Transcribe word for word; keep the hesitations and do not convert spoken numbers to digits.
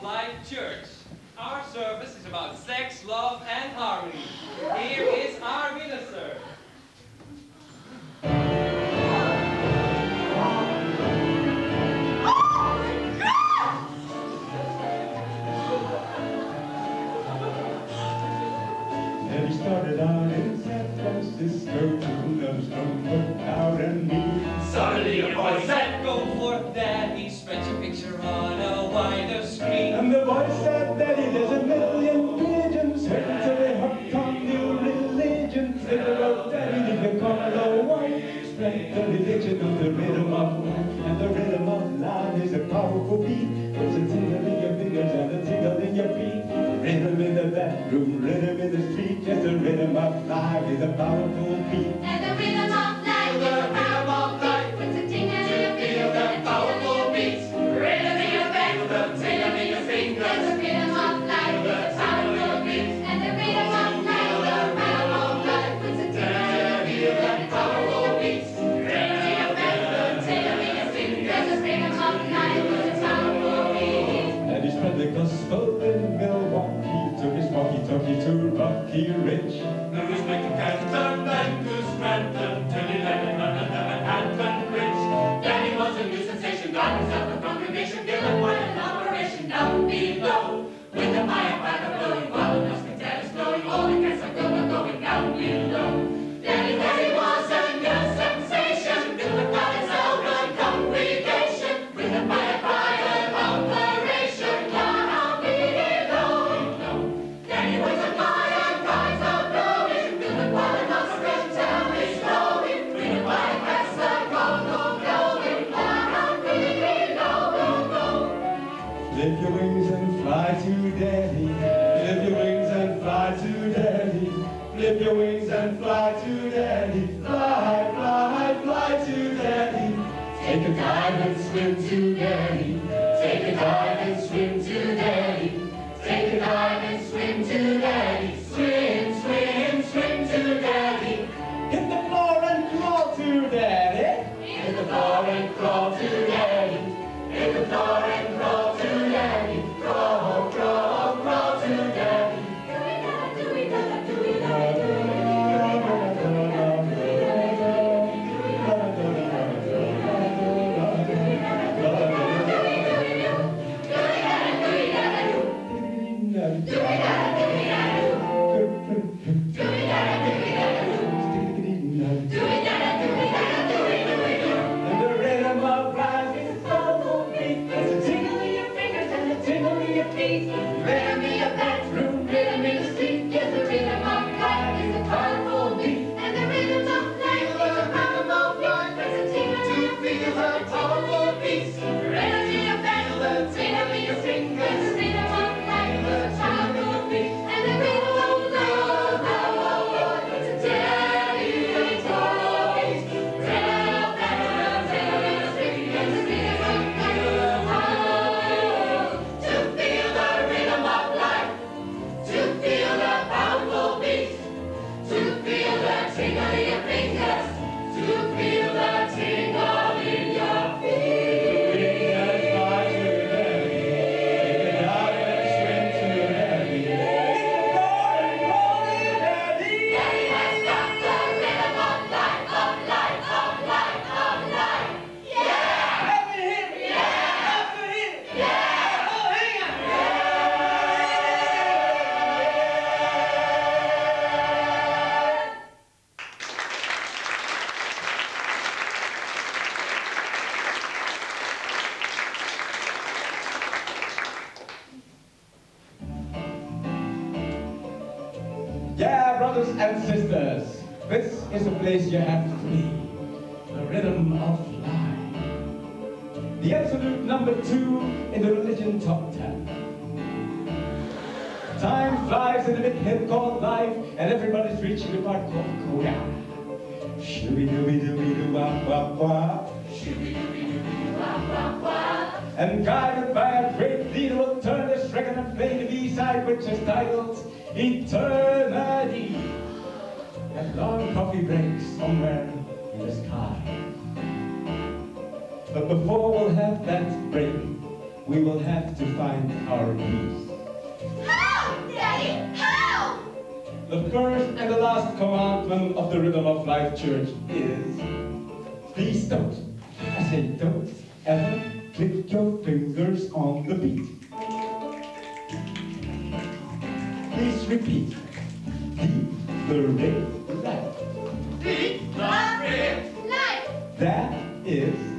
of Life Church. Our service is about sex, love, and harmony. Here is our minister. And he started out in San Francisco, loves no out and me. Suddenly a voice said, "Go forth, Daddy, spread your picture on a wider screen." And the voice said, "Daddy, there's a million pigeons waiting till they hook on new religions." And the road, "Daddy, you can call it a white spread the religion of the rhythm of life." And the rhythm of life is a powerful beat. There's a tingle in your fingers and a tingle in your feet. Rhythm in the bedroom, rhythm in the street. Yes, the rhythm of life is a powerful beat. And the rhythm of life is a rhythm of life. Puts a tingle in your fingers and a powerful beats. Rhythm in your bedroom, tingle in your fingers. The rhythm of life is a powerful beats. And the rhythm of life is a rhythm of life. Puts a tingle in your fingers and a powerful beats. Rhythm in your bedroom, tingle in your fingers. The rhythm of life is a powerful beats. And he spread the gospel in Milwaukee. Took his walkie-talkie to Rocky Ridge. Now he's making Canton, then to Scranton, till he landed on Manhattan Bridge. Then he was a new sensation, got himself a congregation, given quite an operation down below. With the fire fire blowing, while the muscatel is blowing, all the cats are going, going down below. Then he said he was a new sensation, till the crowd is out of congregation. With the fire fire operation, down below. Then he was a fire, fires are blowing, till the crowd is muscatel is blowing. With the fire cats are going, going, down below. Flip your wings and fly to Daddy. Flip your wings and fly to Daddy. Flip your wings and fly to Daddy. Fly, fly, fly to Daddy. Take a dive and swim to Daddy. Take a dive and swim to Daddy. Take a dive and swim to Daddy. Swim, swim, swim to Daddy. Hit the floor and crawl to Daddy. Hit the floor and crawl to Daddy. Hit the floor and crawl to Daddy. Crawl, crawl, crawl to Daddy. And the rhythm of life is a powerful beat. There's a tingle in your fingers and a tingle in your feet. Rhythm in your bedroom, rhythm in the street. Yes, the rhythm of life is a powerful beat. And the rhythm of life is a powerful beat. Puts a tingle in your fingers and a powerful beat. Rhythm in your bedroom, rhythm in your fingers. The rhythm of life is a powerful beat. And the rhythm of life puts a daddy in its powerful beat. Rhythm of bedroom, rhythm in your fingers. The rhythm of life is a powerful beat. To feel the rhythm of life, to feel the powerful beat, to feel the tingle in your fingers, to feel the tingle in your feet. Daddy has got the rhythm of life, of life, of life, of life. Yeah! Yeah! Yeah! Yeah, brothers and sisters, this is the place you have to be. The rhythm of life. The absolute number two in the religion top ten. Time flies in a big hit called life, and everybody's reaching the part called Koya. Shooby dooby dooby doo wah wah wah. And guided by a great leader will turn this record and play the B-side, which is titled Eternity. At long coffee breaks somewhere in the sky. But before we'll have that break, we will have to find our peace. How, Daddy? How? The first and the last commandment of the Rhythm of Life Church is, please don't, I say don't, ever click your fingers on the beat. Please repeat, beat the rhythm life. Beat the rhythm life. That is